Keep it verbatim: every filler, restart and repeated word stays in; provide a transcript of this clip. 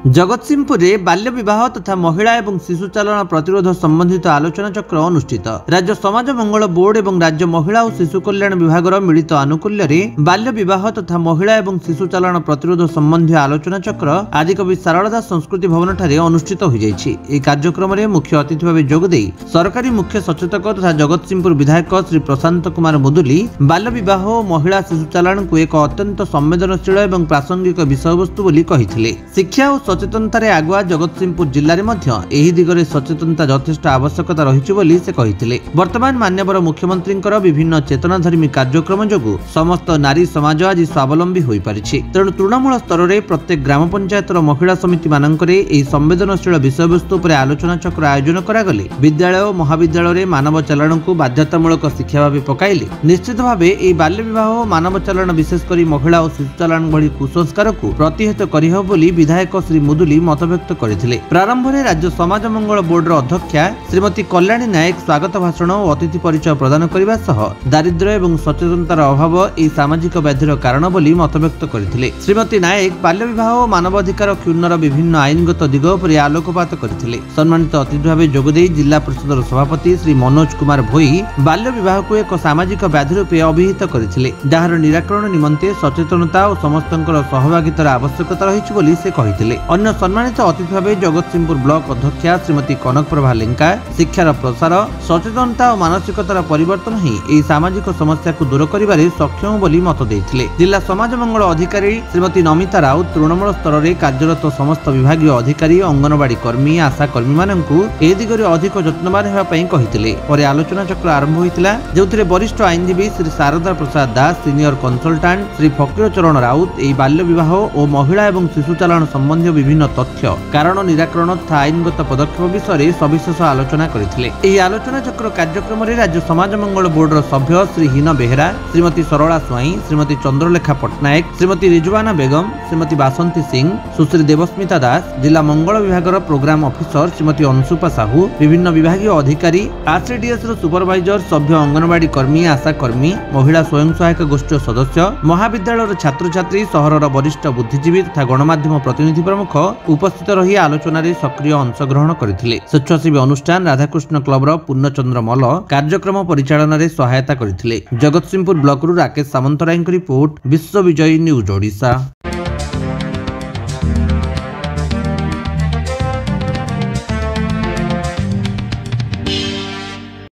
जगतसिंहपुर में बाल्य विवाह तथा महिला एवं शिशु चालन प्रतिरोध संबंधित आलोचना चक्र अनुष्ठित। राज्य समाज मंगल बोर्ड एवं राज्य महिला और शिशु कल्याण विभाग मिलित आनुकूल्य बाल्य विवाह तथा महिला एवं शिशु चालन प्रतिरोध संबंधी आलोचना चक्र आदिकवि सारला दास संस्कृति भवन ठारे अनुष्ठित हो जाइछि। एही कार्यक्रम में मुख्य अतिथि भाव जोगदे सरकारी मुख्य सचेतक तथा जगतसिंहपुर विधायक श्री प्रशांत कुमार मुदुली बाल्य विवाह और महिला शिशु चालन को एक अत्यंत संवेदनशील एवं प्रासंगिक विषयवस्तु बोली कहिथिले। शिक्षा और सचेतनतार आगुआ जगतसिंहपुर जिले में एही दिगरे सचेतनता यथेष्ट आवश्यकता रही बोली से कहिथिले। वर्तमान माननीय मुख्यमंत्री विभिन्न चेतनाधर्मी कार्यक्रम जोगु समस्त नारी समाज आज स्वावलंबी हो पारिछि। तेणु तृणमूल स्तर में प्रत्येक ग्राम पंचायत महिला समिति मानकरे एही संवेदनशील विषयवस्तु पर आलोचना चक्र आयोजन करागले विद्यालय और महाविद्यालय मानव चलन को बाध्यतामूलक शिक्षा भाव पकाइले निश्चित भाव एही बाल्य विवाह और मानव चलन विशेषकर महिला और शिशु चालन भली कुसंस्कार को प्रतिहत करिह बोली विधायक श्री मुदुली मत व्यक्त करथिले। प्रारंभ में राज्य समाज मंगल बोर्ड अध्यक्षा श्रीमती कल्याणी नायक स्वागत भाषण और अतिथि परिचय प्रदान करने सह दारिद्र्य एवं सचेतनतार अभाव एही सामाजिक व्याधिर कारण बोली मत व्यक्त करथिले। श्रीमती नायक बाल्य विवाह और मानवाधिकार क्षुण्णर विभिन्न आईनगत दिग पर आलोकपात करथिले। सम्मानित अतिथि भाव जोगदे जिला परिषद सभापति श्री मनोज कुमार भोई बाल्य विवाह को एक सामाजिक व्याधि रूपे अभिहित करथिले, जार निराकरण निमंते सचेतनता और समस्तंकर सहभागितार आवश्यकता रही बोली से कहिथिले। अन्य सम्मानित अतिथि भाव जगतसिंहपुर ब्लॉक अध्यक्षा श्रीमती कनक प्रभा लेंका शिक्षार प्रसार सचेतनता और मानसिकतार परिवर्तन ही एही सामाजिक समस्या को दूर करिबारे सक्षम बोली मत देथिले। जिला समाज मंगल अधिकारी श्रीमती नमिता राउत तृणमूल स्तर में कार्यरत समस्त विभागीय अधिकारी अंगनवाड़ी कर्मी आशा कर्मी माननकु ए दिगरे अधिक यत्नवान हेबा पई कहिथिले। परे आलोचना चक्र आरंभ होइतिला जेउथिरे वरिष्ठ आईनजीवी श्री शारदा प्रसाद दास सीनियर कंसल्टेंट श्री फकीर चरण राउत एही बाल्य विवाह और महिला एवं शिशु चालन संबंधी विभिन्न तथ्य कारण निराकरण तथा आईनगत पदक्षेप विषय सविशेष आलोचना करथिले। एही आलोचना चक्र कार्यक्रम में राज्य समाज मंगल बोर्ड सभ्य श्री हिन बेहरा श्रीमती सरला स्वाई श्रीमती चंद्रलेखा पट्टनायक श्रीमती रिजवाना बेगम श्रीमती बासंती सिंह सुश्री देवस्मिता दास जिला मंगल विभाग प्रोग्राम ऑफिसर श्रीमती अंशुपा साहू विभिन्न विभागीय अधिकारी आरसीडीएस सुपरवाइजर सभ्य अंगनवाड़ी कर्मी आशा कर्मी महिला स्वयं सहायक गोष्ठी सदस्य महाविद्यालय छात्र छात्री सहरर वरिष्ठ बुद्धिजीवी तथा गणमाध्यम प्रतिनिधि प्रमुख उपस्थित रही आलोचना सक्रिय अंशग्रहण करथिले। स्वेच्छासेवी अनुष्ठान राधाकृष्ण क्लबर पूर्णचंद्र मल कार्यक्रम परिचालन में सहायता करथिले। जगतसिंहपुर ब्लॉक रु राकेश सामंतराय रिपोर्ट विश्व विजयी न्यूज ओडिशा।